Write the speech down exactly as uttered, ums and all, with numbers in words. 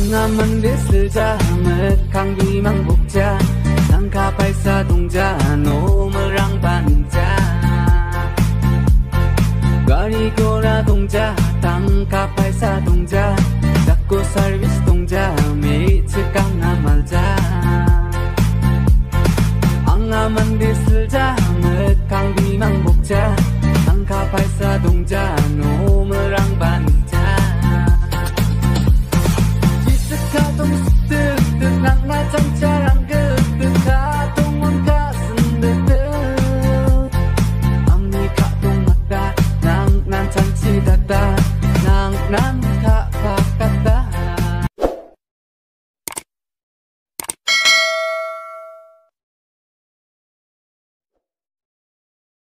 나만 됐을자 맥강 비망 복자 상카 발사 동자 노무랑 반자 가리고라 동자 당카 발사 동자